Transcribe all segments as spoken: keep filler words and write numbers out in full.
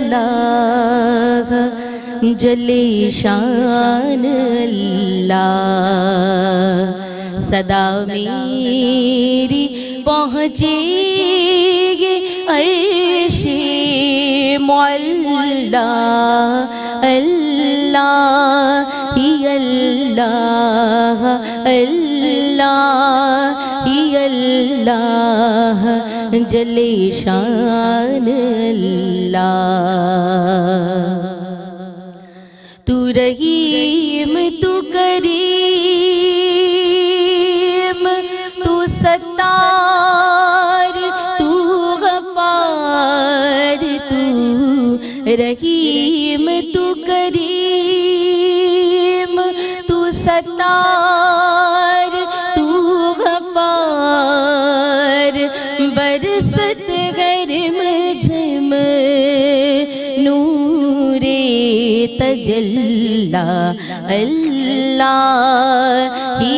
اللہ جلے شان اللہ صدا میری پہنچے گی عرش معلا اللہ ہی اللہ اللہ ہی اللہ جلے شان اللہ تو رحیم تو کریم تو ستار تو غفار تو رحیم تو کریم تو ستار تو غفار برست غیر مجھم نور تجلی اللہ ہی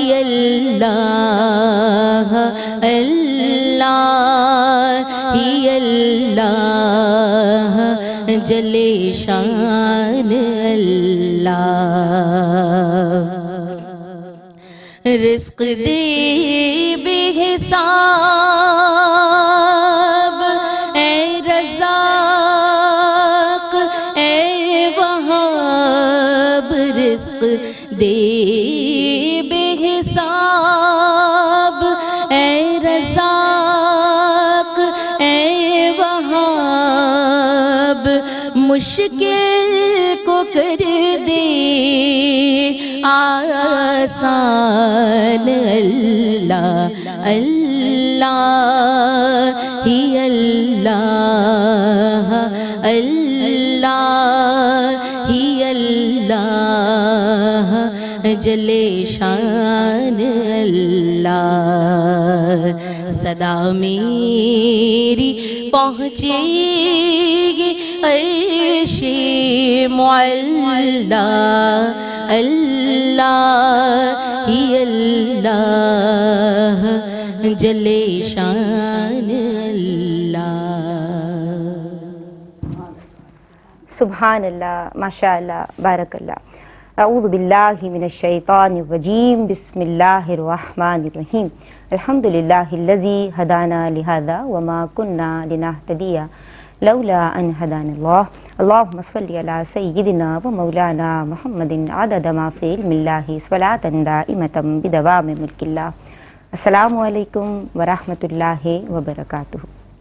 اللہ اللہ ہی اللہ جلے شان اللہ رزق دے بے حساب اے رزاق اے وہاب رزق دے بے حساب اے رزاق اے وہاب مشکل کو کر دے آسان اللہ اللہ ہی اللہ اللہ ہی اللہ جلے شان اللہ صدا میری پہنچے گی عرش معلا اللہ ہی اللہ جلے شان اللہ سبحان اللہ ماشاء اللہ بارک اللہ اعوذ باللہ من الشیطان الرجیم بسم اللہ الرحمن الرحیم الحمدللہ الذی ہدانا لہذا وما کننا لنہتدی لولا ان ہدانا اللہ اللہم صلی علی سیدنا و مولانا محمد عدد ما فی علم اللہ صلاۃ دائمۃ بدوام ملک اللہ۔ السلام علیکم ورحمۃ اللہ وبرکاتہ۔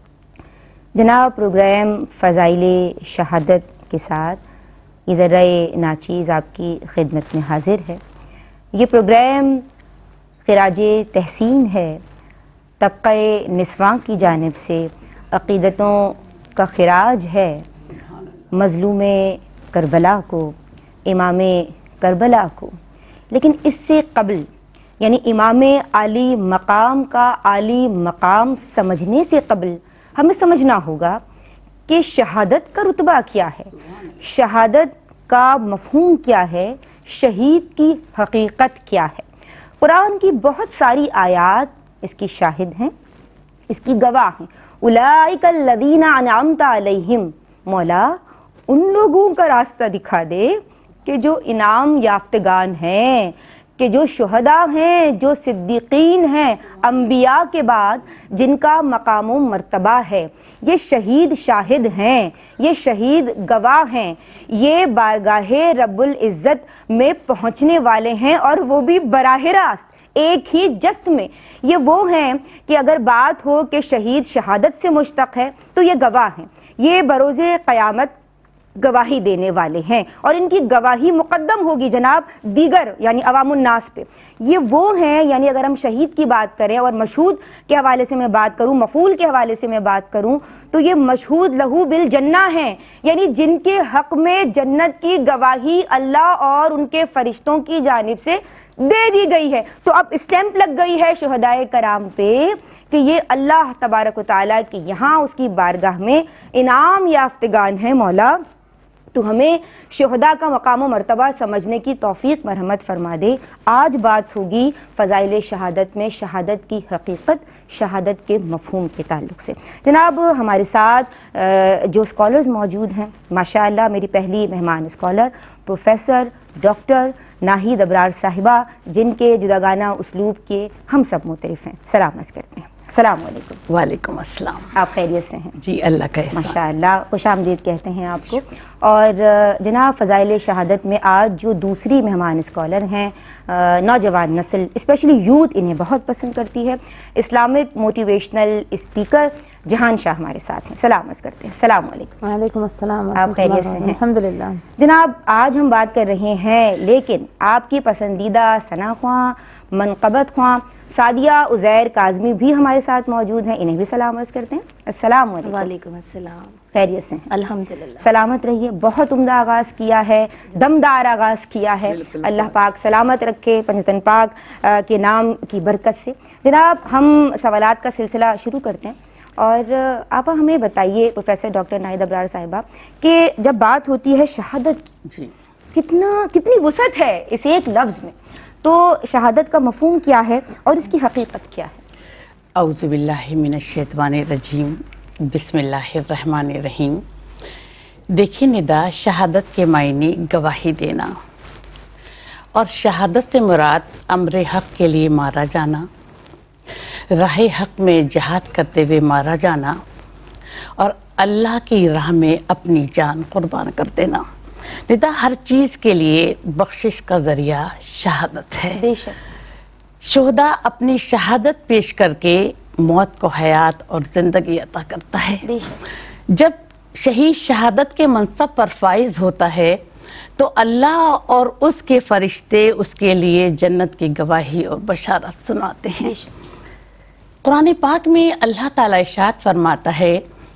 جناب پروگرام فضائل شہادت کے ساتھ یہ ذرہ ناچیز آپ کی خدمت میں حاضر ہے۔ یہ پروگرام خراج تحسین ہے طبقہ نسواں کی جانب سے، عقیدتوں کا خراج ہے مظلوم کربلا کو، امام کربلا کو۔ لیکن اس سے قبل یعنی امام عالی مقام کا عالی مقام سمجھنے سے قبل ہمیں سمجھنا ہوگا کہ شہادت کا رتبہ کیا ہے، شہادت کا مفہوم کیا ہے، شہید کی حقیقت کیا ہے۔ قرآن کی بہت ساری آیات اس کی شاہد ہیں، اس کی گواہ ہیں۔ اولئک الذین انعمت علیہم، مولا ان لوگوں کا راستہ دکھا دے کہ جو انعام یافتگان ہیں، کہ جو شہداء ہیں، جو صدیقین ہیں، انبیاء کے بعد جن کا مقام و مرتبہ ہے، یہ شہید شاہد ہیں، یہ شہید گواہ ہیں، یہ بارگاہ رب العزت میں پہنچنے والے ہیں، اور وہ بھی براہ راست ایک ہی جست میں۔ یہ وہ ہیں کہ اگر بات ہو کہ شہید شہادت سے مشتق ہے تو یہ گواہ ہیں، یہ بروز قیامت گواہی دینے والے ہیں، اور ان کی گواہی مقدم ہوگی جناب دیگر یعنی عوام الناس پہ۔ یہ وہ ہیں، یعنی اگر ہم شہید کی بات کریں اور مشہود کے حوالے سے میں بات کروں، مفعول کے حوالے سے میں بات کروں، تو یہ مشہود لہو بالجنہ ہیں، یعنی جن کے حق میں جنت کی گواہی اللہ اور ان کے فرشتوں کی جانب سے دے دی گئی ہے۔ تو اب اسٹیمپ لگ گئی ہے شہدائے کرام پہ کہ یہ اللہ تبارک و تعالیٰ کی یہاں اس کی بارگاہ میں انعام یافتگان ہیں۔ مولا تو ہمیں شہداء کا مقام و مرتبہ سمجھنے کی توفیق مرحمت فرما دے۔ آج بات ہوگی فضائل شہادت میں شہادت کی حقیقت، شہادت کے مفہوم کے تعلق سے۔ جناب ہمارے ساتھ جو اسکالرز موجود ہیں، ماشاءاللہ میری پہلی مہمان scholar professor doctor Naheed Abrar صاحبہ، جن کے جداگانہ اسلوب کے ہم سب معترف ہیں، سلام عرض کرتے ہیں۔ السلام علیکم۔ وعلیکم السلام۔ آپ خیریت سے ہیں؟ جی اللہ کا احسان۔ ماشاءاللہ، خوش آمدید کہتے ہیں آپ کو۔ اور جناب فضائل شہادت میں آج جو دوسری مہمان اسکالر ہیں، نوجوان نسل اسپیشلی یوتھ انہیں بہت پسند کرتی ہے، اسلامک موٹیویشنل اسپیکر جہان شاہ ہمارے ساتھ ہیں، سلام عرض کرتے ہیں۔ السلام علیکم۔ وعلیکم السلام۔ آپ خیریت سے ہیں؟ الحمدللہ۔ جناب آج ہم بات کر رہے ہیں، لیکن آپ کی پسندیدہ ثنا خواں، منقبت خواں سعدیہ عزیر کاظمی بھی ہمارے ساتھ موجود ہیں، انہیں بھی سلام عرض کرتے ہیں۔ السلام علیکم۔ وعلیکم السلام۔ خیریت سے ہیں؟ الحمدللہ۔ سلامت رہیے، بہت عمدہ آغاز کیا ہے، دمدار آغاز کیا ہے، اللہ پاک سلامت رکھے پنجتن پاک کے نام کی برکت سے۔ جناب ہم سوالات کا سلسلہ شروع کرتے ہیں، اور آپ ہمیں بتائیے پروفیسر ڈاکٹر ناہید ابرار صاحبہ کہ جب بات ہوتی ہے شہادت، جی کتنا کتنی وسعت ہے اس ایک لفظ میں، تو شہادت کا مفہوم کیا ہے اور اس کی حقیقت کیا ہے؟ اعوذ باللہ من الشیطان الرجیم، بسم اللہ الرحمن الرحیم۔ دیکھیں ندا، شہادت کے معنی گواہی دینا، اور شہادت سے مراد امر حق کے لیے مارا جانا، راہ حق میں جہاد کرتے ہوئے مارا جانا، اور اللہ کی راہ میں اپنی جان قربان کر دینا۔ ندا، ہر چیز کے لیے بخشش کا ذریعہ شہادت ہے۔ بے شک۔ شہداء اپنی شہادت پیش کر کے موت کو حیات اور زندگی عطا کرتا ہے۔ بے شک۔ جب شہید شہادت کے منصب پر فائز ہوتا ہے تو اللہ اور اس کے فرشتے اس کے لیے جنت کی گواہی اور بشارت سناتے ہیں۔ بے شک۔ قرآن پاک میں اللہ تعالیٰ ارشاد فرماتا ہے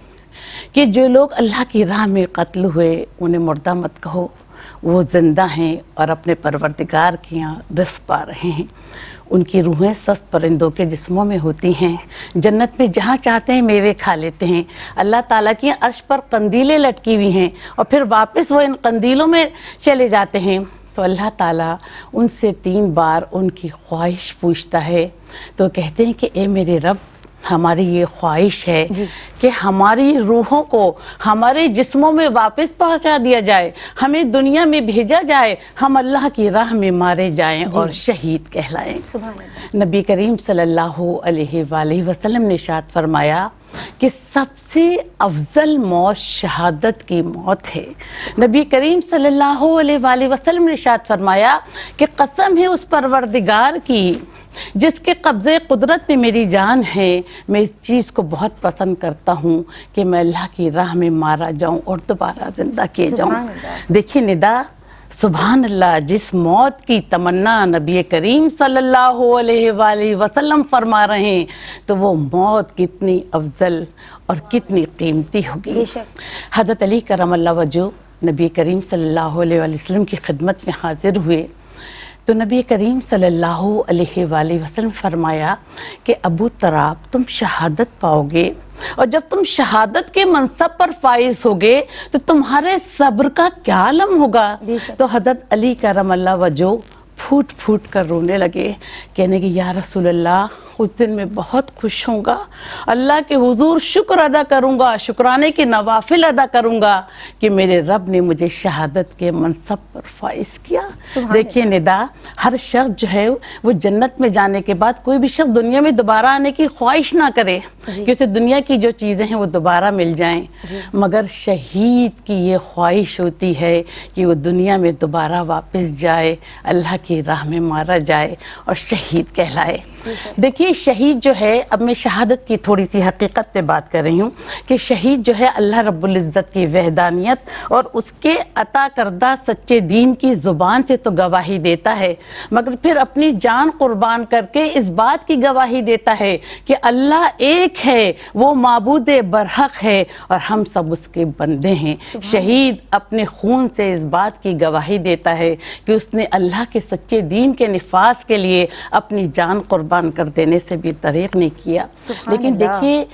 کہ جو لوگ اللہ کی راہ میں قتل ہوئے انہیں مردہ مت کہو، وہ زندہ ہیں اور اپنے پروردگار کے یہاں رزق پا رہے ہیں۔ ان کی روحیں سست پرندوں کے جسموں میں ہوتی ہیں، جنت میں جہاں چاہتے ہیں میوے کھا لیتے ہیں۔ اللہ تعالیٰ کی عرش پر قندیلیں لٹکی ہوئی ہیں، اور پھر واپس وہ ان قندیلوں میں چلے جاتے ہیں۔ تو اللہ تعالیٰ ان سے تین بار ان کی خواہش پوچھتا ہے، تو کہتے ہیں کہ اے میرے رب، ہماری یہ خواہش ہے کہ ہماری روحوں کو ہمارے جسموں میں واپس پہنچا دیا جائے، ہمیں دنیا میں بھیجا جائے، ہم اللہ کی راہ میں مارے جائیں اور شہید کہلائیں۔ سبحان اللہ۔ نبی کریم صلی اللہ علیہ وآلہ وسلم نے ارشاد فرمایا کہ سب سے افضل موت شہادت کی موت ہے۔ نبی کریم صلی اللہ علیہ وآلہ وسلم نے ارشاد فرمایا کہ قسم ہے اس پروردگار کی جس کے قبضے قدرت میں میری جان ہے، میں اس چیز کو بہت پسند کرتا ہوں کہ میں اللہ کی راہ میں مارا جاؤں اور دوبارہ زندہ کیے جاؤں۔ دیکھیے ندا، سبحان اللہ، جس موت کی تمنا نبی کریم صلی اللہ علیہ وآلہ وسلم فرما رہے ہیں، تو وہ موت کتنی افضل اور کتنی قیمتی ہوگی۔ حضرت علی کرم اللہ وجہ نبی کریم صلی اللہ علیہ وآلہ وسلم کی خدمت میں حاضر ہوئے، تو نبی کریم صلی اللہ علیہ وآلہ وسلم فرمایا کہ ابو تراب، تم شہادت پاؤ گے، اور جب تم شہادت کے منصب پر فائز ہوگے تو تمہارے صبر کا کیا عالم ہوگا؟ تو حضرت علی کرم اللہ وجہ پھوٹ پھوٹ کر رونے لگے، کہنے کہ یا رسول اللہ، اس دن میں بہت خوش ہوں گا، اللہ کے حضور شکر ادا کروں گا، شکرانے کے نوافل ادا کروں گا کہ میرے رب نے مجھے شہادت کے منصب پر فائز کیا۔ دیکھیے ندا، ہر شخص جو ہے وہ جنت میں جانے کے بعد کوئی بھی شخص دنیا میں دوبارہ آنے کی خواہش نہ کرے کہ اسے دنیا کی جو چیزیں ہیں وہ دوبارہ مل جائیں، مگر شہید کی یہ خواہش ہوتی ہے کہ وہ دنیا میں دوبارہ واپس جائے، اللہ کی راہ میں مارا جائے اور شہید کہلائے۔ دیکھیے شہید جو ہے، اب میں شہادت کی تھوڑی سی حقیقت پہ بات کر رہی ہوں کہ شہید جو ہے اللہ رب العزت کی وحدانیت اور اس کے عطا کردہ سچے دین کی زبان سے تو گواہی دیتا ہے، مگر پھر اپنی جان قربان کر کے اس بات کی گواہی دیتا ہے کہ اللہ ایک ہے، وہ معبود برحق ہے اور ہم سب اس کے بندے ہیں۔ شہید اپنے خون سے اس بات کی گواہی دیتا ہے کہ اس نے اللہ کے سچے دین کے نفاذ کے لیے اپنی جان قربان کر دینے سے بھی طریق نہیں کیا۔ لیکن دیکھیے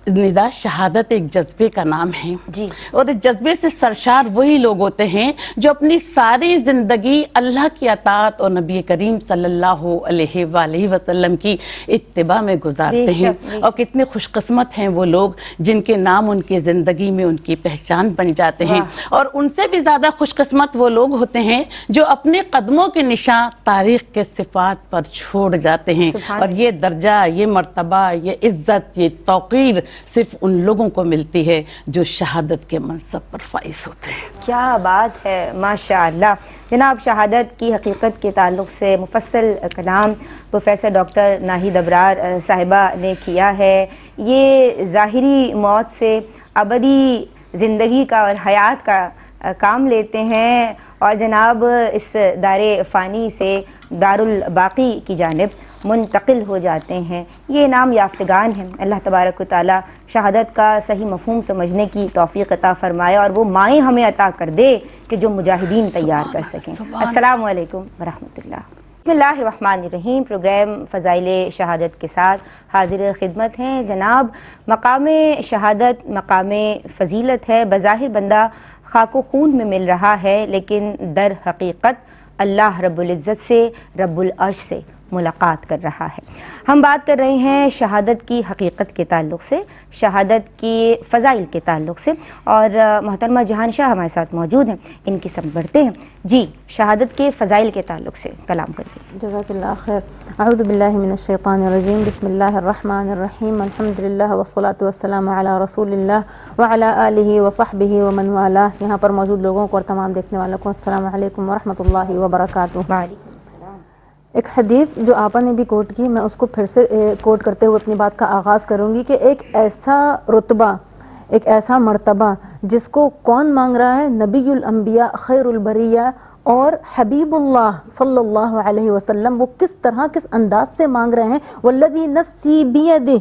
ندا شہادت ایک جذبے کا نام ہے جی اور اس جذبے سے سرشار وہی لوگ ہوتے ہیں جو اپنی ساری زندگی اللہ کی اطاعت اور نبی کریم صلی اللہ علیہ وآلہ وسلم کی اتباع میں گزارتے ہیں. اور کتنے خوش قسمت ہیں وہ لوگ جن کے نام ان کی زندگی میں ان کی پہچان بن جاتے ہیں. اور ان سے بھی زیادہ خوش قسمت وہ لوگ ہوتے ہیں جو اپنے قدموں کے نشان تاریخ کے صفات پر چھوڑ جاتے ہیں. اور یہ درجہ، یہ مرتبہ، یہ عزت، یہ توقیر صرف ان لوگوں کو ملتی ہے جو شہادت کے منصب پر فائز ہوتے ہیں. کیا بات ہے، ماشاءاللہ. جناب، شہادت کی حقیقت کے تعلق سے مفصل کلام پروفیسر ڈاکٹر ناہید ابرار صاحبہ نے کیا ہے. یہ ظاہری موت سے ابدی زندگی کا اور حیات کا کام لیتے ہیں اور جناب اس دار فانی سے دار الباقی کی جانب منتقل ہو جاتے ہیں. یہ انعام یافتگان ہیں. اللہ تبارک و تعالیٰ شہادت کا صحیح مفہوم سمجھنے کی توفیق عطا فرمائے اور وہ مائیں ہمیں عطا کر دے کہ جو مجاہدین تیار کر سکیں. السلام علیکم ورحمۃ اللہ. بسم اللہ الرحمن الرحیم. پروگرام فضائل شہادت کے ساتھ حاضر خدمت ہیں. جناب، مقام شہادت مقام فضیلت ہے. بظاہر بندہ خاک و خون میں مل رہا ہے، لیکن در حقیقت اللہ رب العزت سے، رب العرش سے ملاقات کر رہا ہے. ہم بات کر رہے ہیں شہادت کی حقیقت کے تعلق سے، شہادت کی فضائل کے تعلق سے، اور محترمہ جہان شاہ ہمارے ساتھ موجود ہیں. ان کی سمت بڑھتے ہیں. جی، شہادت کے فضائل کے تعلق سے کلام کریے. جزاک اللہ خیر. اعوذ باللہ من الشیطان الرجیم. بسم اللہ الرحمن الرحیم. الحمدللہ والصلاة والسلام علی رسول اللہ وعلی آلہ وصحبہ ومن والہ. یہاں پر موجود لوگوں کو اور تمام دیکھنے والوں کو السلام علیکم ورحمۃ اللہ وبرکاتہ. وعلیکم. ایک حدیث جو آپا نے بھی کوٹ کی، میں اس کو پھر سے کوٹ کرتے ہوئے اپنی بات کا آغاز کروں گی کہ ایک ایسا رتبہ، ایک ایسا مرتبہ جس کو کون مانگ رہا ہے؟ نبی الانبیاء، خیر البریہ اور حبیب اللہ صلی اللہ علیہ وسلم. وہ کس طرح، کس انداز سے مانگ رہے ہیں؟ والذی نفسی بیدہ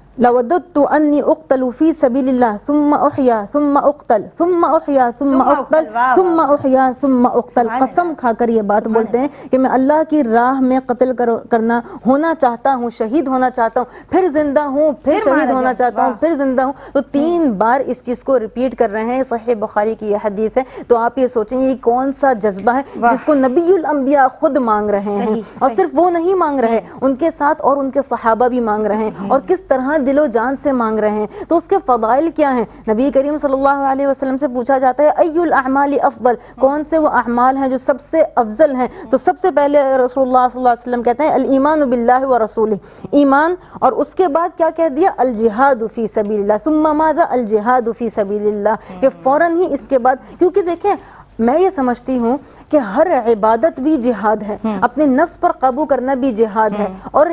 لوددت انی اقتل فی سبیل اللہ ثم احیا ثم اقتل ثم احیا ثم اقتل ثم احیا ثم اقتل. قسم کھا کر یہ بات بولتے ہیں کہ میں اللہ کی راہ میں قتل کرنا ہونا چاہتا ہوں، شہید ہونا چاہتا ہوں، پھر زندہ ہوں، پھر شہید ہونا چاہتا ہوں، پھر زندہ ہوں. تو تین بار اس چیز کو ریپیٹ کر رہے ہیں. صحیح بخاری کی یہ حدیث ہے. تو آپ یہ سوچیں یہ کون سا جذبہ ہے جس کو نبی الانبیاء خود مانگ رہے ہیں. اور صرف وہ نہیں مانگ رہے، ان کے ساتھ اور ان کے صحابہ بھی مانگ رہے ہیں. اور کس طرح دل و جان سے مانگ رہے ہیں. تو اس کے فضائل کیا ہیں؟ نبی کریم صلی اللہ علیہ وسلم سے پوچھا جاتا ہے ای الاعمال افضل، کون سے وہ اعمال ہیں جو سب سے افضل ہیں؟ تو سب سے پہلے رسول اللہ صلی اللہ علیہ وسلم کہتے ہیں الایمان باللہ ورسولہ، ایمان. اور اس کے بعد کیا کہہ دیا؟ الجہاد فی سبیل اللہ. ثم ماذا؟ الجہاد فی سبیل اللہ. کہ فوراً ہی اس کے بعد، کیونکہ دیکھیں میں یہ سمجھتی ہوں کہ ہر عبادت بھی جہاد ہے، اپنے نفس پر قابو کرنا بھی جہاد ہے. اور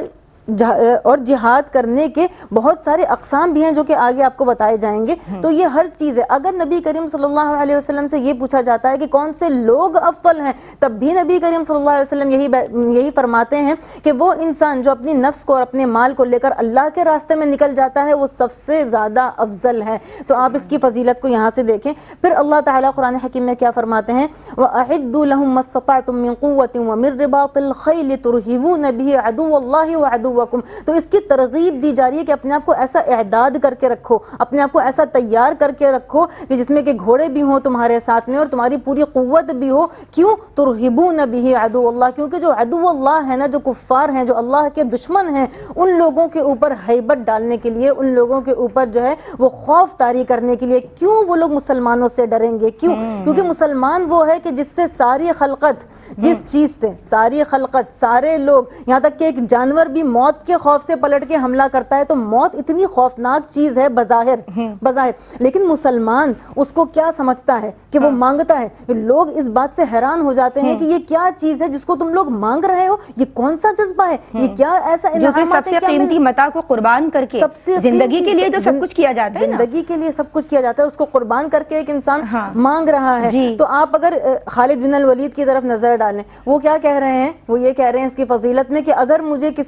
اور جہاد کرنے کے بہت سارے اقسام بھی ہیں جو کہ آگے آپ کو بتائے جائیں گے. تو یہ ہر چیز ہے. اگر نبی کریم صلی اللہ علیہ وسلم سے یہ پوچھا جاتا ہے کہ کون سے لوگ افضل ہیں، تب بھی نبی کریم صلی اللہ علیہ وسلم یہی یہی فرماتے ہیں کہ وہ انسان جو اپنی نفس کو اور اپنے مال کو لے کر اللہ کے راستے میں نکل جاتا ہے وہ سب سے زیادہ افضل ہے. تو آپ اس کی فضیلت کو یہاں سے دیکھیں. پھر اللہ تعالیٰ قرآن حکیم میں کیا فرماتے ہیں؟ وَأَعِدُّوا لَهُم مَّا اسْتَطَعْتُم مِّن قُوَّةٍ وَمِن رِّبَاطِ الْخَيْلِ تُرْهِبُونَ بِهِ عَدُوَّ اللَّهِ وَعَدُوَّكُمْ. تو اس کی ترغیب دی جا رہی ہے کہ اپنے آپ کو ایسا اعداد کر کے رکھو، اپنے آپ کو ایسا تیار کر کے رکھو کہ جس میں کہ گھوڑے بھی ہوں تمہارے ساتھ میں اور تمہاری پوری قوت بھی ہو. کیوں؟ ترہبون بہ عدو اللہ، کیونکہ جو عدو اللہ ہے نا، جو کفار ہیں، جو اللہ کے دشمن ہیں، ان لوگوں کے اوپر ہیبت ڈالنے کے لیے، ان لوگوں کے اوپر جو ہے وہ خوف طاری کرنے کے لیے. کیوں وہ لوگ مسلمانوں سے ڈریں گے؟ کیوں؟ کیونکہ مسلمان وہ ہے کہ جس سے ساری خلقت، جس چیز سے ساری خلقت، سارے لوگ، یہاں تک کہ ایک جانور بھی موت کے خوف سے پلٹ کے حملہ کرتا ہے. تو موت اتنی خوفناک چیز ہے بظاہر بظاہر لیکن مسلمان اس کو کیا سمجھتا ہے کہ وہ مانگتا ہے. لوگ اس بات سے حیران ہو جاتے ہیں کہ یہ کیا چیز ہے جس کو تم لوگ مانگ رہے ہو؟ یہ کون سا جذبہ ہے؟ یہ کیا ایسا جو کہ سب سے قیمتی متاع کو قربان کر کے، زندگی کے لیے تو سب کچھ کیا جاتا ہے، زندگی کے لیے سب کچھ کیا جاتا ہے، اس کو قربان کر کے ایک انسان مانگ رہا ہے. تو آپ اگر خالد بن الولید کی طرف نظر ڈالیں، وہ کیا کہہ رہے ہیں؟ وہ یہ کہہ رہے ہیں اس کی فضیلت میں کہ اگر مجھے کسی رات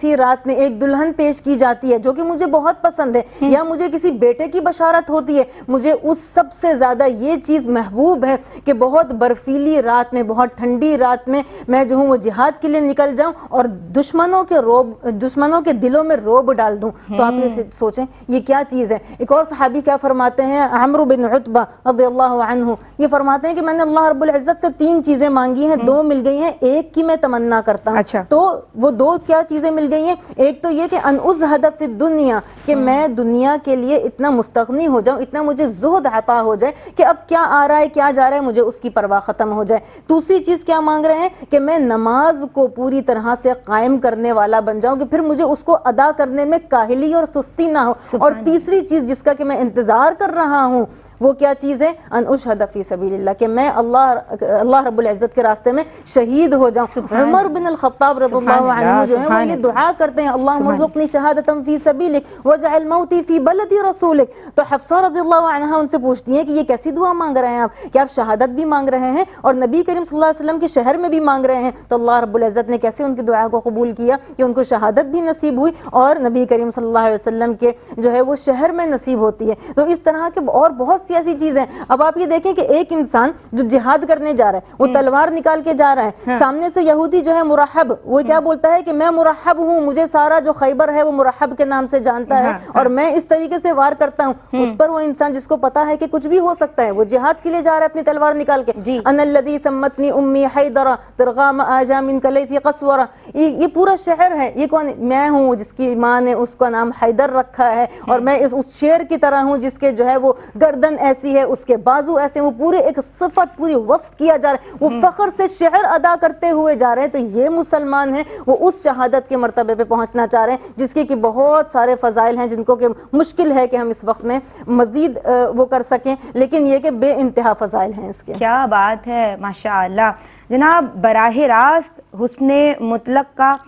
رات میں ایک دلہن پیش کی جاتی ہے جو کہ مجھے بہت پسند ہے، یا مجھے کسی بیٹے کی بشارت ہوتی ہے، مجھے اس سب سے زیادہ یہ چیز محبوب ہے کہ بہت برفیلی رات میں، بہت ٹھنڈی رات میں میں جو ہوں وہ جہاد کے لیے نکل جاؤں اور دشمنوں کے روب دشمنوں کے دلوں میں روب ڈال دوں۔ تو آپ یہ سوچیں یہ کیا چیز ہے۔ ایک اور صحابی کیا فرماتے ہیں، عمرو بن عتبہ رضی اللہ عنہ، یہ فرماتے ہیں کہ میں نے اللہ رب العزت سے تین چیزیں مانگی ہیں، دو مل گئی ہیں، ایک کی میں تمنا کرتا ہوں۔ اچھا۔ تو وہ دو کیا چیزیں مل گئی ہیں؟ ایک تو یہ کہ ان ازہد فی الدنیا، کہ میں دنیا کے لیے اتنا مستغنی ہو جاؤں، اتنا مجھے زہد عطا ہو جائے کہ اب کیا آ رہا ہے کیا جا رہا ہے مجھے اس کی پرواہ ختم ہو جائے۔ دوسری چیز کیا مانگ رہے ہیں کہ میں نماز کو پوری طرح سے قائم کرنے والا بن جاؤں کہ پھر مجھے اس کو ادا کرنے میں کاہلی اور سستی نہ ہو۔ اور تیسری چیز جس کا کہ میں انتظار کر رہا ہوں وہ کیا چیز ہے؟ ان اشہد فی سبیل اللہ، کہ میں اللہ اللہ رب العزت کے راستے میں شہید ہو جاؤں۔ عمر بن الخطاب رضی اللہ عنہ جو ہے وہ یہ دعا کرتے ہیں، اللہم ارزقنی شہادتا فی سبیلک واجعل موتی فی بلد رسولک۔ تو حفصہ رضی اللہ عنہ ان سے پوچھتی ہیں کہ یہ کیسی دعا مانگ رہے ہیں آپ، کہ آپ شہادت بھی مانگ رہے ہیں اور نبی کریم صلی اللہ علیہ وسلم کے شہر میں بھی مانگ رہے ہیں؟ تو اللہ رب العزت نے کیسے ان کی دعا کو قبول کیا کہ ان کو شہادت بھی نصیب ہوئی اور نبی کریم صلی اللہ علیہ وسلم کے جو ہے وہ شہر میں نصیب ہوتی ہے۔ تو اس طرح کے اور بہت سی ایسی چیزیں۔ اب آپ یہ دیکھیں کہ ایک انسان جو جہاد کرنے جا رہا ہے وہ تلوار نکال کے جا رہا ہے، سامنے سے یہودی جو ہے مرحب، وہ کیا بولتا ہے کہ میں مرحب ہوں، مجھے سارا جو خیبر ہے وہ مرحب کے نام سے جانتا ہے اور میں اس طریقے سے وار کرتا ہوں۔ اس پر وہ انسان جس کو پتا ہے کہ کچھ بھی ہو سکتا ہے، وہ جہاد کے لیے جا رہا ہے اپنی تلوار نکال کے، انا الذی سمتنی امی حیدرہ ترغام آجا من کلیث قسورہ، یہ پورا شہر ہے، یہ کون؟ میں ہوں جس کی ماں نے اس کا نام حیدر رکھا ہے اور میں اس شیر کی طرح ہوں جس کے جو ہے وہ گردن ایسی ہے، اس کے بازو ایسے، وہ پورے ایک صفت پوری وصف کیا جا رہا ہے، وہ فخر سے شعر ادا کرتے ہوئے جا رہے ہیں۔ تو یہ مسلمان ہیں، وہ اس شہادت کے مرتبے پہ پہنچنا چاہ رہے ہیں جس کے کہ بہت سارے فضائل ہیں جن کو کہ مشکل ہے کہ ہم اس وقت میں مزید وہ کر سکیں، لیکن یہ کہ بے انتہا فضائل ہیں اس کے۔ کیا بات ہے، ماشاءاللہ جناب، براہ راست حسن مطلق کا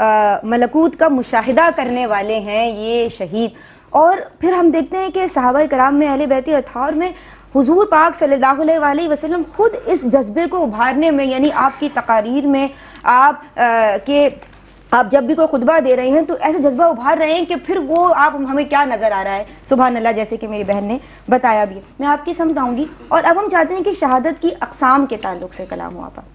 ملکوت کا مشاہدہ کرنے والے ہیں یہ شہید۔ اور پھر ہم دیکھتے ہیں کہ صحابہ کرام میں، اہل بیت اطہار میں حضور پاک صلی اللہ علیہ وسلم خود اس جذبے کو ابھارنے میں، یعنی آپ کی تقاریر میں آپ کے آپ جب بھی کوئی خطبہ دے رہے ہیں تو ایسا جذبہ ابھار رہے ہیں کہ پھر وہ آپ ہمیں کیا نظر آ رہا ہے، سبحان اللہ، جیسے کہ میری بہن نے بتایا بھی۔ میں آپ کی سمجھ آؤں گی اور اب ہم چاہتے ہیں کہ شہادت کی اقسام کے تعلق سے کلام ہوا پا۔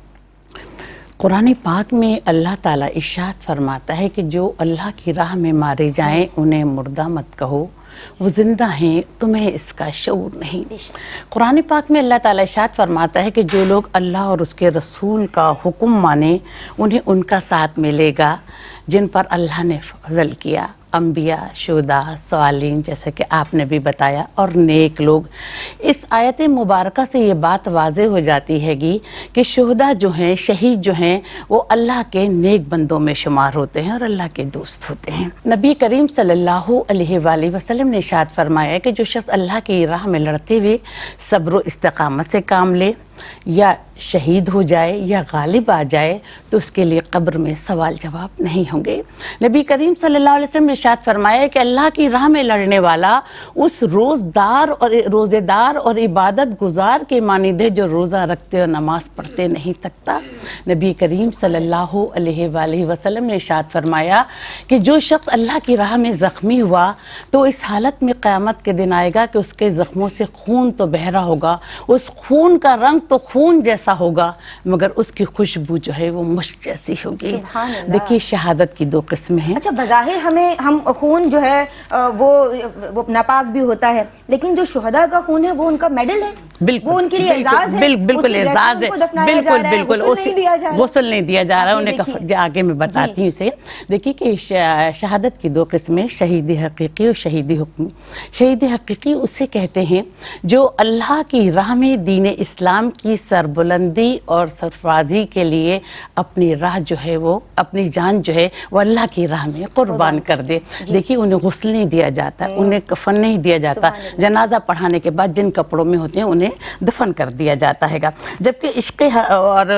قرآن پاک میں اللہ تعالیٰ ارشاد فرماتا ہے کہ جو اللہ کی راہ میں مارے جائیں انہیں مردہ مت کہو، وہ زندہ ہیں، تمہیں اس کا شعور نہیں۔ قرآن پاک میں اللہ تعالیٰ ارشاد فرماتا ہے کہ جو لوگ اللہ اور اس کے رسول کا حکم مانے انہیں ان کا ساتھ ملے گا جن پر اللہ نے فضل کیا، انبیاء، شہداء، صالحین، جیسے کہ آپ نے بھی بتایا، اور نیک لوگ۔ اس آیت مبارکہ سے یہ بات واضح ہو جاتی ہے گی کہ شہداء جو ہیں، شہید جو ہیں، وہ اللہ کے نیک بندوں میں شمار ہوتے ہیں اور اللہ کے دوست ہوتے ہیں۔ نبی کریم صلی اللہ علیہ وآلہ وسلم نے ارشاد فرمایا کہ جو شخص اللہ کی راہ میں لڑتے ہوئے صبر و استقامت سے کام لے، یا شہید ہو جائے یا غالب آ جائے تو اس کے لیے قبر میں سوال جواب نہیں ہوں گے۔ نبی کریم صلی اللہ علیہ وسلم نے ارشاد فرمایا کہ اللہ کی راہ میں لڑنے والا اس روزدار اور روزے دار اور عبادت گزار کے مانند ہے جو روزہ رکھتے اور نماز پڑھتے نہیں تھکتا۔ نبی کریم صلی اللہ علیہ وآلہ وسلم نے ارشاد فرمایا کہ جو شخص اللہ کی راہ میں زخمی ہوا تو اس حالت میں قیامت کے دن آئے گا کہ اس کے زخموں سے خون تو بہہ رہا ہوگا، اس خون کا رنگ تو خون جیسا ہوگا مگر اس کی خوشبو جو ہے وہ مشک جیسی ہوگی۔ دیکھیے شہادت کی دو قسمیں ہیں۔ اچھا، بظاہر ہمیں ہم خون جو ہے وہ وہ ناپاک بھی ہوتا ہے، لیکن جو شہداء کا خون ہے وہ ان کا میڈل ہے، بالکل وہ ان کے لیے اعزاز ہے، بالکل اعزاز ہے، بالکل بالکل غسل نہیں دیا جا رہا ہے، انہیں آگے میں بتاتی ہوں اسے۔ دیکھیے کہ شہادت کی دو قسمیں، شہید حقیقی اور شہید حکمی۔ شہید حقیقی اسے کہتے ہیں جو اللہ کی راہ میں دین اسلام کی سربلندی اور سرفرازی کے لیے اپنی راہ جو ہے وہ اپنی جان جو ہے وہ اللہ کی راہ میں قربان کر دے۔ دیکھیے انہیں غسل نہیں دیا جاتا، انہیں کفن نہیں دیا جاتا، جنازہ پڑھانے کے بعد جن کپڑوں میں ہوتے ہیں انہیں دفن کر دیا جاتا ہے گا۔ جبکہ عشق اور جو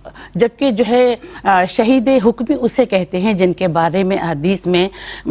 جبکہ جو ہے شہید حکمی اسے کہتے ہیں جن کے بارے میں حدیث میں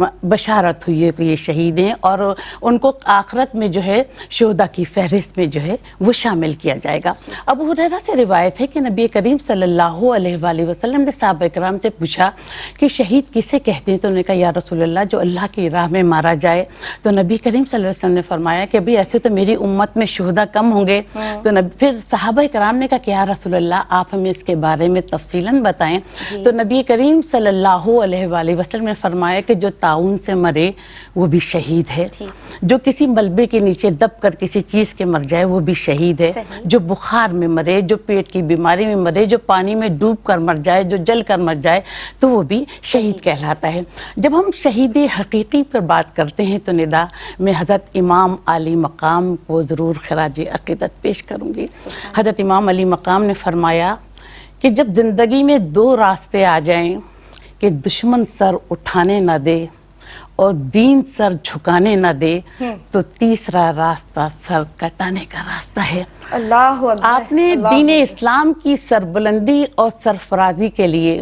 بشارت ہوئی ہے کہ یہ شہید ہیں اور ان کو آخرت میں جو ہے شہداء کی فہرست میں جو ہے وہ شامل کیا جائے گا۔ ابو ہریرہ سے روایت ہے کہ نبی کریم صلی اللہ علیہ وآلہ وسلم نے صحابہ کرام سے پوچھا کہ شہید کسے کہتے ہیں، تو انہوں نے کہا یا رسول اللہ جو اللہ کی راہ میں مارا جائے۔ تو نبی کریم صلی اللہ علیہ وسلم نے فرمایا کہ ابھی ایسے تو میری امت میں شہداء کم ہوں گے۔ تو پھر صحابہ کرام نے کہا کہ یا رسول اللہ آپ ہمیں اس کے بارے میں تفصیلاً بتائیں۔ تو نبی کریم صلی اللہ علیہ وآلہ وسلم نے فرمایا کہ جو طاعون سے مرے وہ بھی شہید ہے، جو کسی ملبے کے نیچے دب کر کسی چیز کے مر جائے وہ بھی شہید ہے، جو بخار میں مرے، جو پیٹ کی بیماری میں مرے، جو پانی میں ڈوب کر مر جائے، جو جل کر مر جائے تو وہ بھی شہید کہلاتا ہے۔ جب ہم شہید حقیقی پر بات کرتے ہیں تو ندا میں حضرت امام علی مقام کو ضرور خراج عقیدت پیش کروں گی۔ حضرت امام علی مقام نے فرمایا کہ جب زندگی میں دو راستے آ جائیں کہ دشمن سر اٹھانے نہ دے اور دین سر جھکانے نہ دے تو تیسرا راستہ سر کٹانے کا راستہ ہے۔ اللہ اکبر۔ آپ نے دین اسلام کی سربلندی اور سرفرازی کے لیے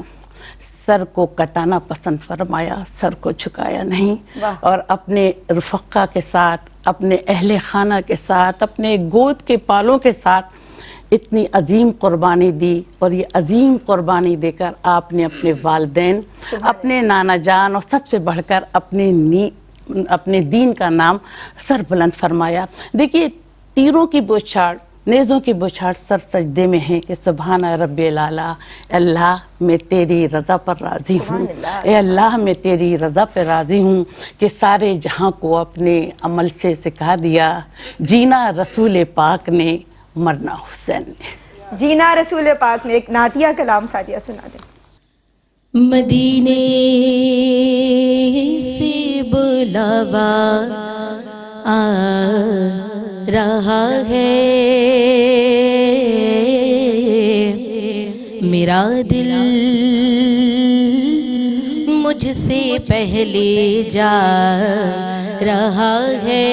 سر کو کٹانا پسند فرمایا، سر کو جھکایا نہیں، اور اپنے رفقا کے ساتھ، اپنے اہل خانہ کے ساتھ، اپنے گود کے پالوں کے ساتھ اتنی عظیم قربانی دی، اور یہ عظیم قربانی دے کر آپ نے اپنے والدین، اپنے نانا جان اور سب سے بڑھ کر اپنے نی اپنے دین کا نام سر بلند فرمایا۔ دیکھیے تیروں کی بوچھاڑ، نیزوں کی بوچھاڑ سر سجدے میں ہیں کہ سبحان رب العلیٰ، اللہ میں تیری رضا پر راضی ہوں، اے اللہ میں تیری رضا پر راضی ہوں کہ سارے جہاں کو اپنے عمل سے سکھا دیا، جینا رسول پاک نے مرنا حسین نے۔ جینا رسول پاک میں ایک نعتیہ کلام ساتھیہ سنا دیں۔ مدینے سے بلاوا آ رہا ہے، میرا دل مجھ سے پہلے جا رہا ہے،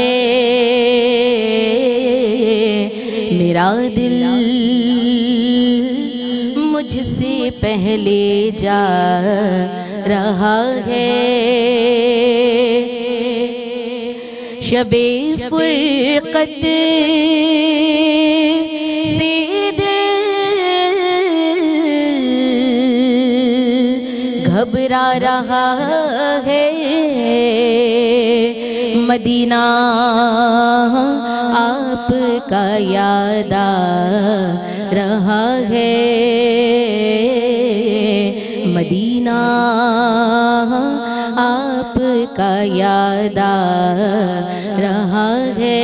میرا دل مجھ سے پہلے جا رہا ہے، شب فرقت سے دل گھبرا رہا ہے، مدینہ آپ کا یاد آ رہا ہے، مدینہ آپ کا یاد آ رہا ہے،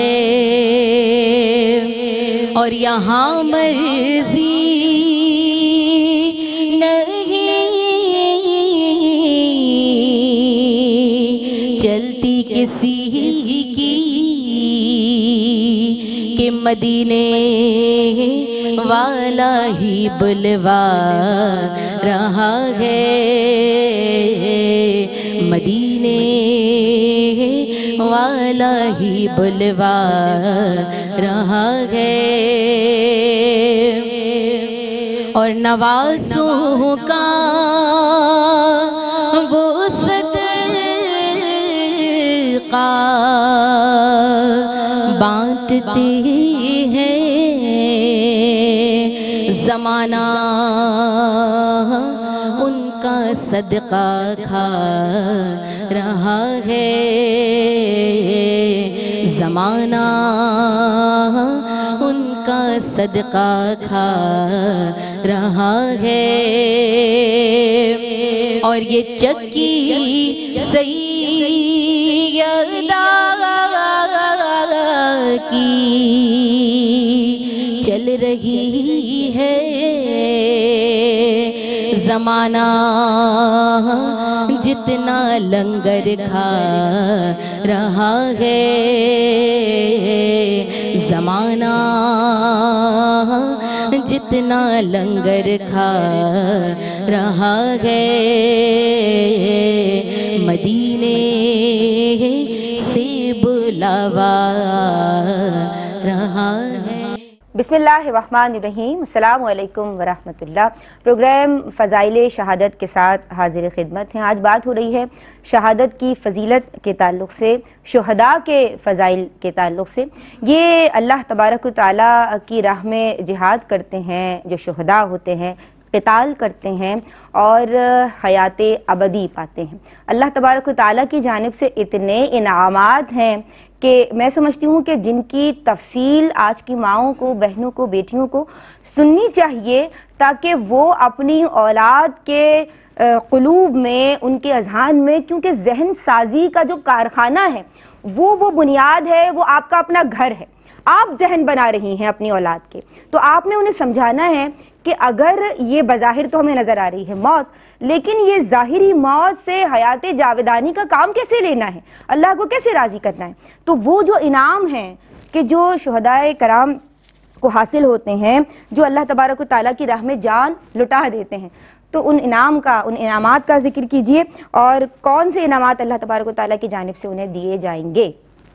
اور یہاں مرضی نہیں چلتی کسی کی کہ مدینے والا ہی بلوا رہا ہے، مدینے والا ہی بلوا رہا ہے، اور نوازوں کا وہ صدقہ بانٹتے ہیں، زمانہ ان کا صدقہ کھا رہا ہے، زمانہ ان کا صدقہ کھا رہا ہے، اور یہ چکی سیدہ کی چل رہی ہے، زمانہ جتنا لنگر کھا رہا ہے، زمانہ جتنا لنگر کھا رہا ہے، مدینے سے بلاوا رہا ہے۔ بسم اللہ الرحمن الرحیم، السلام علیکم ورحمۃ اللہ۔ پروگرام فضائل شہادت کے ساتھ حاضر خدمت ہیں۔ آج بات ہو رہی ہے شہادت کی فضیلت کے تعلق سے، شہداء کے فضائل کے تعلق سے۔ یہ اللہ تبارک و تعالیٰ کی راہ میں جہاد کرتے ہیں جو شہداء ہوتے ہیں، قتال کرتے ہیں اور حیات ابدی پاتے ہیں۔ اللہ تبارک و تعالیٰ کی جانب سے اتنے انعامات ہیں کہ میں سمجھتی ہوں کہ جن کی تفصیل آج کی ماؤں کو، بہنوں کو، بیٹیوں کو سننی چاہیے، تاکہ وہ اپنی اولاد کے قلوب میں، ان کے اذہان میں، کیونکہ ذہن سازی کا جو کارخانہ ہے وہ وہ بنیاد ہے، وہ آپ کا اپنا گھر ہے۔ آپ ذہن بنا رہی ہیں اپنی اولاد کے، تو آپ نے انہیں سمجھانا ہے کہ اگر یہ بظاہر تو ہمیں نظر آ رہی ہے موت، لیکن یہ ظاہری موت سے حیات جاودانی کا کام کیسے لینا ہے، اللہ کو کیسے راضی کرنا ہے، تو وہ جو انعام ہیں کہ جو شہداء کرام کو حاصل ہوتے ہیں، جو اللہ تبارک و تعالیٰ کی راہ میں جان لٹا دیتے ہیں، تو ان انعام کا، ان انعامات کا ذکر کیجئے، اور کون سے انعامات اللہ تبارک و تعالیٰ کی جانب سے انہیں دیے جائیں گے۔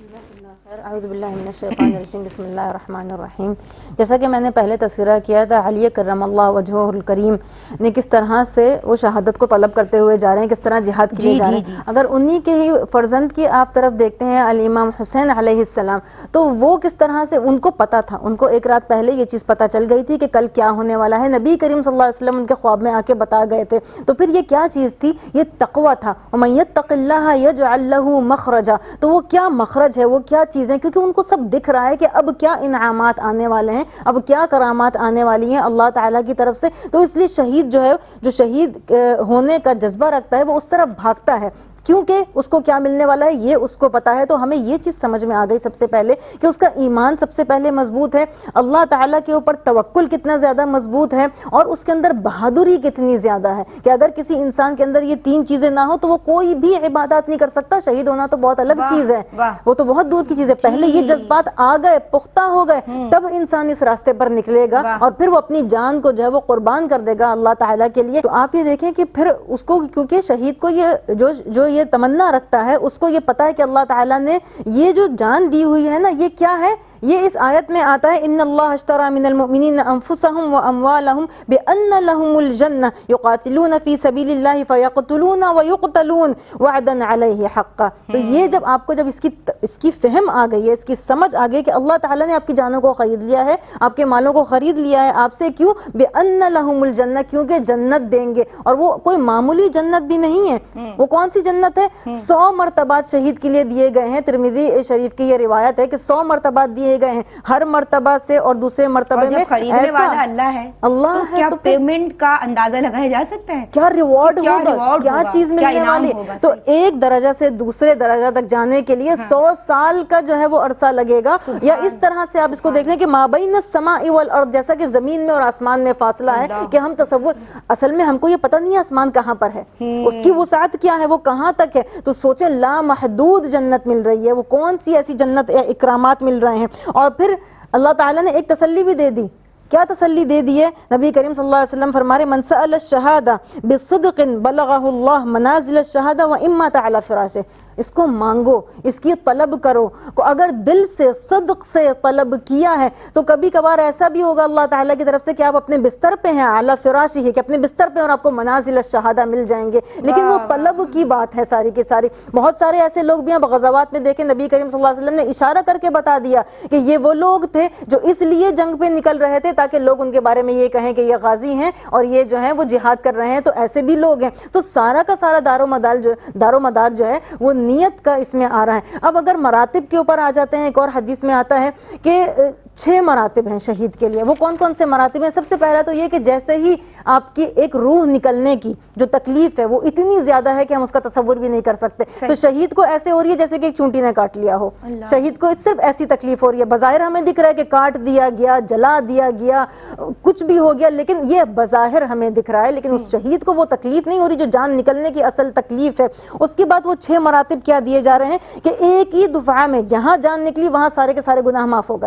اعوذ باللہ من الشیطان الرجیم، بسم اللہ الرحمن الرحیم۔ جیسا کہ میں نے پہلے تذکرہ کیا تھا، علی کرم اللہ وجہہ الکریم نے کس طرح سے وہ شہادت کو طلب کرتے ہوئے جا رہے ہیں، کس طرح جہاد کیے جا رہے ہیں۔ اگر انہی کے ہی فرزند کی آپ طرف دیکھتے ہیں الامام حسین علیہ السلام، تو وہ کس طرح سے ان کو پتا تھا، ان کو ایک رات پہلے یہ چیز پتا چل گئی تھی کہ کل کیا ہونے والا ہے۔ نبی کریم صلی اللہ علیہ وسلم ان کے خواب میں آ کے بتا گئے تھے۔ تو پھر یہ کیا چیز تھی؟ یہ تقوی تھا۔ وَمَن يَتَّقِ اللَّهَ يَجْعَل لَّهُ مَخْرَجًا۔ تو وہ کیا مخرج ہے، وہ کیا چیزیں، کیونکہ ان کو سب دکھ رہا ہے کہ اب کیا انعامات آنے والے ہیں، اب کیا کرامات آنے والی ہیں اللہ تعالیٰ کی طرف سے۔ تو اس لیے شہید جو ہے، جو شہید ہونے کا جذبہ رکھتا ہے، وہ اس طرف بھاگتا ہے، کیونکہ اس کو کیا ملنے والا ہے یہ اس کو پتا ہے۔ تو ہمیں یہ چیز سمجھ میں آ گئی سب سے پہلے کہ اس کا ایمان سب سے پہلے مضبوط ہے، اللہ تعالیٰ کے اوپر توکل کتنا زیادہ مضبوط ہے، اور اس کے اندر بہادری کتنی زیادہ ہے کہ اگر کسی انسان کے اندر یہ تین چیزیں نہ ہو تو وہ کوئی بھی عبادات نہیں کر سکتا۔ شہید ہونا تو بہت الگ چیز ہے، وہ تو بہت دور کی چیز ہے۔ پہلے یہ جذبات آ گئے، پختہ ہو گئے، تب انسان اس راستے پر نکلے گا اور پھر وہ اپنی جان کو جو ہے وہ قربان کر دے گا اللہ تعالیٰ کے لیے۔ تو آپ یہ دیکھیں کہ پھر اس کو، کیونکہ شہید کو یہ جو جو یہ تمنا رکھتا ہے، اس کو یہ پتا ہے کہ اللہ تعالیٰ نے یہ جو جان دی ہوئی ہے نا، یہ کیا ہے؟ یہ اس آیت میں آتا ہے ان اللہ اشترى من المؤمنین انفسهم واموالهم بان لهم الجنہ یقاتلون فی سبیل اللہ فیقتلون ویقتلون وعدا علیہ حقا۔ تو یہ جب آپ کو جب اس کی اس کی فہم آ گئی ہے، اس کی سمجھ آ گئی کہ اللہ تعالیٰ نے آپ کی جانوں کو خرید لیا ہے، آپ کے مالوں کو خرید لیا ہے آپ سے، کیوں؟ بان لهم الجنہ، کیونکہ جنت دیں گے، اور وہ کوئی معمولی جنت بھی نہیں ہے۔ وہ کون سی جنت ہے؟ سو مرتبات شہید کے لیے دیے گئے ہیں۔ ترمذی شریف کی یہ روایت ہے کہ سو مرتبات دیے گئے ہیں، ہر مرتبہ سے اور دوسرے مرتبے میں خریدنے والا اللہ ہے، اللہ ہے، کیا پیمنٹ کا اندازہ لگایا جا سکتا ہے؟ کیا ریوارڈ ہوگا، کیا چیز ملنے والی۔ تو ایک درجہ سے دوسرے درجہ تک جانے کے لیے سو سال کا جو ہے وہ عرصہ لگے گا۔ یا اس طرح سے آپ اس کو دیکھ لیں کہ ما بین السماء والارض، جیسا کہ زمین میں اور آسمان میں فاصلہ ہے کہ ہم تصور، اصل میں ہم کو یہ پتہ نہیں ہے آسمان کہاں پر ہے، اس کی وسعت کیا ہے، وہ کہاں تک ہے۔ تو سوچیں لامحدود جنت مل رہی ہے، وہ کون سی ایسی جنت اکرامات مل رہے ہیں۔ اور پھر اللہ تعالیٰ نے ایک تسلی بھی دے دی۔ کیا تسلی دے دی ہے؟ نبی کریم صلی اللہ علیہ وسلم فرما رہے من سأل الشہادہ بصدق بلغہ اللہ منازل الشہادہ وإمات علی فراشہ۔ اس کو مانگو، اس کی طلب کرو، کو اگر دل سے صدق سے طلب کیا ہے تو کبھی کبھار ایسا بھی ہوگا اللہ تعالیٰ کی طرف سے کہ آپ اپنے بستر پہ ہیں، اعلیٰ فراشی ہے کہ اپنے بستر پہ، اور آپ کو منازل الشہادہ مل جائیں گے، لیکن وہ طلب کی بات ہے ساری کی ساری۔ بہت سارے ایسے لوگ بھی ہیں غزوات میں، دیکھیں نبی کریم صلی اللہ علیہ وسلم نے اشارہ کر کے بتا دیا کہ یہ وہ لوگ تھے جو اس لیے جنگ پہ نکل رہے تھے تاکہ لوگ ان کے بارے میں یہ کہیں کہ یہ غازی ہیں اور یہ جو ہیں وہ جہاد کر رہے ہیں، تو ایسے بھی لوگ ہیں۔ تو سارا کا سارا دار و مدار جو دار و مدار جو ہے وہ نیت کا اس میں آ رہا ہے۔ اب اگر مراتب کے اوپر آ جاتے ہیں، ایک اور حدیث میں آتا ہے کہ چھ مراتب ہیں شہید کے لیے۔ وہ کون کون سے مراتب ہیں؟ سب سے پہلا تو یہ کہ جیسے ہی آپ کی ایک روح نکلنے کی جو تکلیف ہے وہ اتنی زیادہ ہے کہ ہم اس کا تصور بھی نہیں کر سکتے۔ تو شہید کو ایسے ہو رہی ہے جیسے کہ ایک چونٹی نے کاٹ لیا ہو، شہید کو صرف ایسی تکلیف ہو رہی ہے۔ بظاہر ہمیں دکھ رہا ہے کہ کاٹ دیا گیا، جلا دیا گیا، کچھ بھی ہو گیا، لیکن یہ بظاہر ہمیں دکھ رہا ہے، لیکن اس شہید کو وہ تکلیف نہیں ہو رہی جو جان نکلنے کی اصل تکلیف ہے۔ اس کے بعد وہ چھ مراتب کیا دیے جا رہے ہیں کہ ایک ہی دفعہ میں جہاں جان نکلی وہاں سارے کے سارے گناہ معاف ہو گئے۔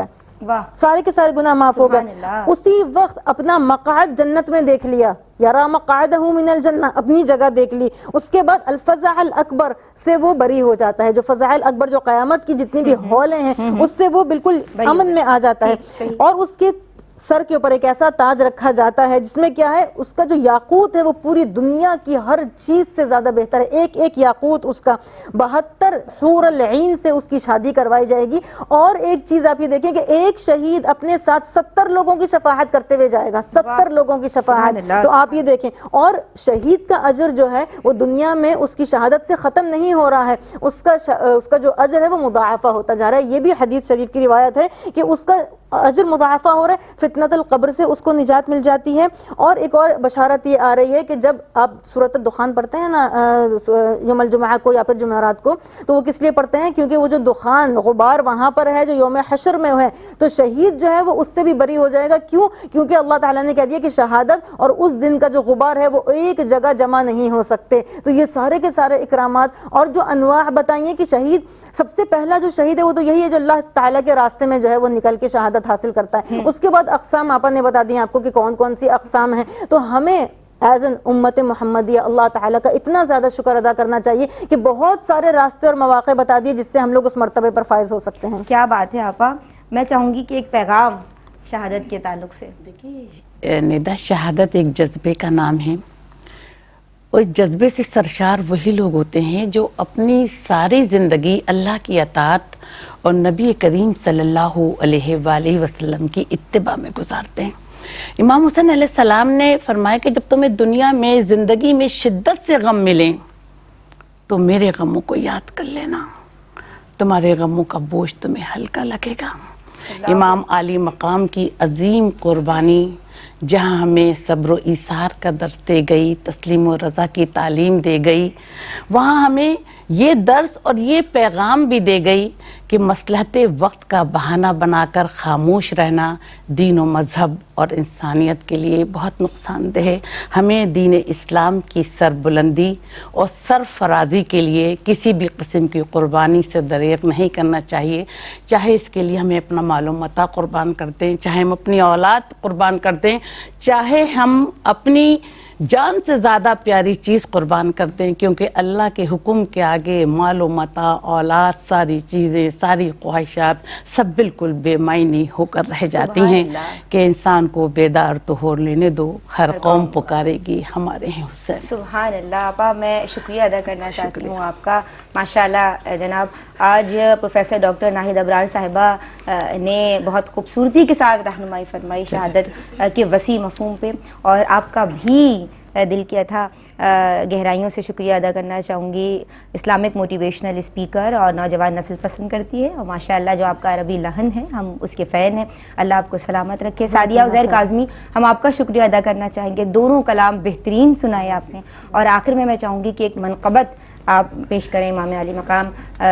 واہ سارے کے سارے گناہ معاف ہو سبحان گئے. اللہ. اسی وقت اپنا مقعد جنت میں دیکھ لیا, یرا مقعدہ من الجنہ, اپنی جگہ دیکھ لی. اس کے بعد الفزع الاکبر سے وہ بری ہو جاتا ہے, جو فزع الاکبر جو قیامت کی جتنی بھی ہولیں ہیں اس سے وہ بالکل امن میں آ جاتا ہے. اور اس کے سر کے اوپر ایک ایسا تاج رکھا جاتا ہے جس میں کیا ہے, اس کا جو یاقوت ہے وہ پوری دنیا کی ہر چیز سے زیادہ بہتر ہے. ایک ایک یاقوت اس کا, بہتر حور العین سے اس کی شادی کروائی جائے گی. اور ایک چیز آپ یہ دیکھیں کہ ایک شہید اپنے ساتھ ستر لوگوں کی شفاعت کرتے ہوئے جائے گا, ستر لوگوں کی شفاعت. تو آپ یہ دیکھیں, اور شہید کا اجر جو ہے وہ دنیا میں اس کی شہادت سے ختم نہیں ہو رہا ہے, اس کا اس کا جو اجر ہے وہ مضاعفہ ہوتا جا رہا ہے. یہ بھی حدیث شریف کی روایت ہے کہ اس کا اجر مضاعفہ ہو رہا ہے, فتنۃ القبر سے اس کو نجات مل جاتی ہے. اور ایک اور بشارت یہ آ رہی ہے کہ جب آپ سورۃ الدخان پڑھتے ہیں نا یوم الجمعہ کو یا پھر جمعرات کو, تو وہ کس لیے پڑھتے ہیں, کیونکہ وہ جو دخان غبار وہاں پر ہے جو یوم حشر میں ہے, تو شہید جو ہے وہ اس سے بھی بری ہو جائے گا. کیوں؟ کیونکہ اللہ تعالیٰ نے کہہ دیا کہ شہادت اور اس دن کا جو غبار ہے وہ ایک جگہ جمع نہیں ہو سکتے. تو یہ سارے کے سارے اکرامات اور جو انواع بتائیے کہ شہید سب سے پہلا جو شہید ہے وہ تو یہی ہے جو اللہ تعالیٰ کے راستے میں جو ہے وہ نکل کے شہادت حاصل کرتا ہے. اس کے بعد اقسام آپ نے بتا دی آپ کو کہ کون کون سی اقسام ہیں. تو ہمیں ایز این امت محمدیہ اللہ تعالیٰ کا اتنا زیادہ شکر ادا کرنا چاہیے کہ بہت سارے راستے اور مواقع بتا دیے جس سے ہم لوگ اس مرتبے پر فائز ہو سکتے ہیں. کیا بات ہے آپا. میں چاہوں گی کہ ایک پیغام شہادت کے تعلق سے. دیکھیے ندا, شہادت ایک جذبے کا نام ہے, اور اس جذبے سے سرشار وہی لوگ ہوتے ہیں جو اپنی ساری زندگی اللہ کی اطاعت اور نبی کریم صلی اللہ علیہ وآلہ وسلم کی اتباع میں گزارتے ہیں. امام حسین علیہ السلام نے فرمایا کہ جب تمہیں دنیا میں زندگی میں شدت سے غم ملیں تو میرے غموں کو یاد کر لینا, تمہارے غموں کا بوجھ تمہیں ہلکا لگے گا. امام عالی مقام کی عظیم قربانی جہاں ہمیں صبر و ایثار کا درس دے گئی, تسلیم و رضا کی تعلیم دے گئی, وہاں ہمیں یہ درس اور یہ پیغام بھی دے گئی کہ مصلحت وقت کا بہانہ بنا کر خاموش رہنا دین و مذہب اور انسانیت کے لیے بہت نقصان دہ ہے. ہمیں دین اسلام کی سربلندی اور سرفرازی کے لیے کسی بھی قسم کی قربانی سے دریغ نہیں کرنا چاہیے, چاہے اس کے لیے ہمیں اپنا مال و متاع قربان کر دیں, چاہے ہم اپنی اولاد قربان کر دیں, چاہے ہم اپنی جان سے زیادہ پیاری چیز قربان کرتے ہیں, کیونکہ اللہ کے حکم کے آگے مال و متاع, اولاد, ساری چیزیں, ساری خواہشات سب بالکل بے معنی ہو کر رہ جاتی ہیں کہ انسان کو بیدار تو ہو لینے دو, ہر قوم پکارے گی ہمارے ہیں حسین. سبحان اللہ. آپا میں شکریہ ادا کرنا چاہتی ہوں آپ کا. ماشاءاللہ جناب, آج پروفیسر ڈاکٹر ناہید ابرار صاحبہ نے بہت خوبصورتی کے ساتھ رہنمائی فرمائی شہادت کے وسیع مفہوم پہ, اور آپ کا بھی دل کیا تھا گہرائیوں سے شکریہ ادا کرنا چاہوں گی. اسلامک موٹیویشنل اسپیکر اور نوجوان نسل پسند کرتی ہے, اور ماشاءاللہ جو آپ کا عربی لحن ہے ہم اس کے فین ہیں. اللہ آپ کو سلامت رکھے. سعدیہ عزیر کاظمی, ہم آپ کا شکریہ ادا کرنا چاہیں گے, دونوں کلام بہترین سنائے آپ نے. اور آخر میں میں چاہوں گی کہ ایک منقبت آپ پیش کریں امام علی مقام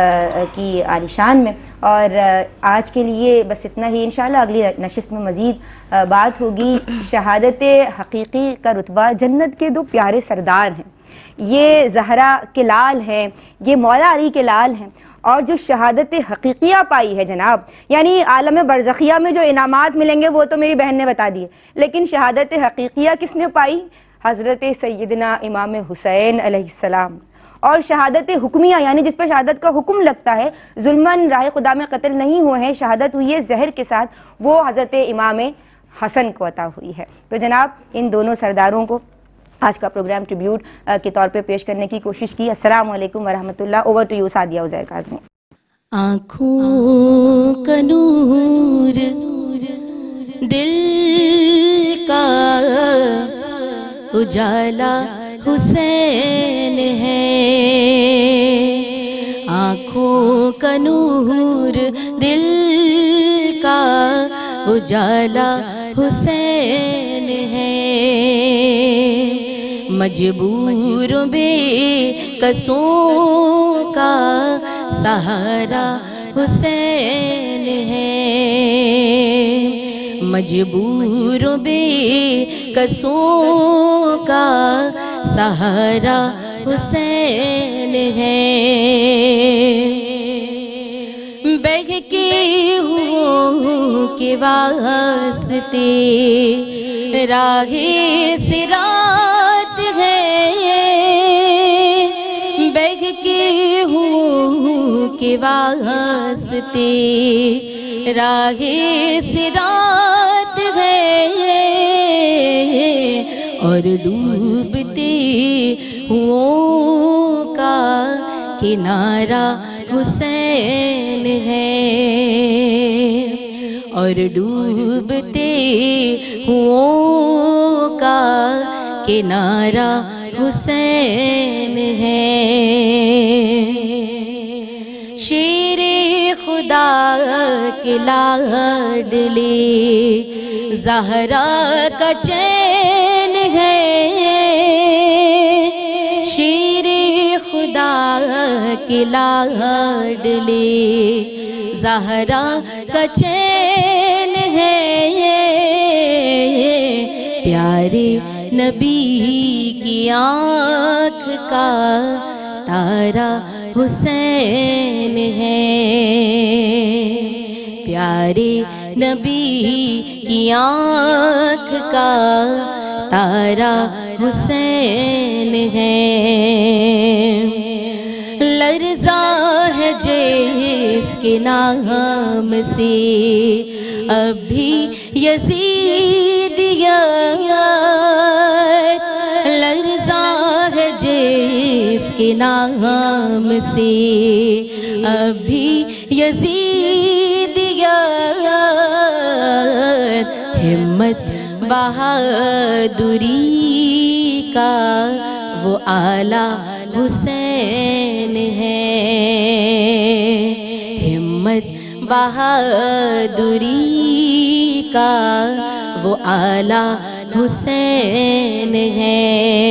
کی عالی شان میں. اور آج کے لیے بس اتنا ہی. انشاءاللہ اگلی نشست میں مزید بات ہوگی. شہادت حقیقی کا رتبہ جنت کے دو پیارے سردار ہیں, یہ زہرا کے لال ہیں, یہ مولا علی کے لال ہیں. اور جو شہادت حقیقیہ پائی ہے جناب, یعنی عالم برزخیہ میں جو انعامات ملیں گے وہ تو میری بہن نے بتا دیے, لیکن شہادت حقیقیہ کس نے پائی؟ حضرت سیدنا امام حسین علیہ السلام. اور شہادت حکمیہ یعنی جس پر شہادت کا حکم لگتا ہے, ظلماً راہ خدا میں قتل نہیں ہوئے ہیں, شہادت ہوئی ہے زہر کے ساتھ, وہ حضرت امام حسن کو عطا ہوئی ہے. تو جناب ان دونوں سرداروں کو آج کا پروگرام ٹریبیوٹ کے طور پہ پیش کرنے کی کوشش کی. السلام علیکم ورحمۃ اللہ. Over to you Sadia Uzair Kazmi. آنکھوں کا نور دل کا اجالا حسین ہے, آنکھوں کا نور دل کا اجالا حسین ہے, مجبور بے کسوں کا سہارا حسین ہے, مجبور بے کسوں کا سہارا حسین ہے. بہکے ہوں کے واسطے راہ صراط ہے، بہکے ہوں کے واسطے راہ صراط ہے، اور ڈوبتے ہوں کا کنارہ حسین ہے، اور ڈوبتے ہوں کا کنارہ حسین ہے۔ شیر خدا کے لاڈلے زہرا کا چین ہے، شیر خدا کے لاڈلے زہرا کا چین ہے، پیارے نبی کی آنکھ کا تارا حسین ہے، پیارے نبی کی آنکھ کا تارا حسین ہے۔ لرزاں ہے جس کے نام سے اب بھی یزیدیت، لرزاں ہے جس کے نام سے اب بھی یزیدیت، ہمت بہادری کا وہ اعلیٰ حسین ہے، ہمت بہادری کا وہ اعلیٰ حسین ہے۔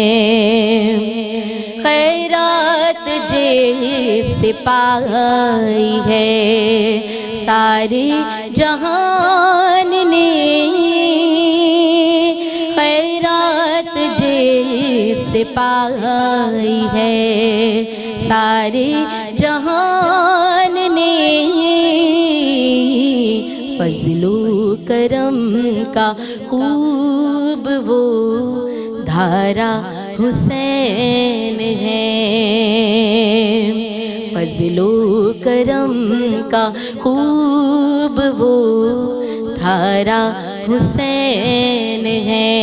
خیرات جس سے پائی ہے سارے جہان نے، خیرات جس سے پائی ہے سارے جہان نے، فضل و کرم کا خوب وہ دھارا حسین ہے، فضل و کرم کا خوب وہ دھارا حسین ہے،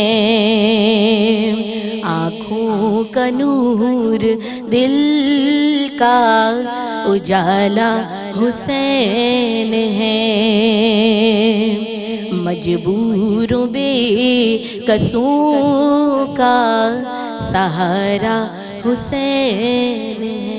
آنکھوں کا نور دل کا اجالا حسین ہے، مجبوروں بے کسوں کا سہارا حسین ہے۔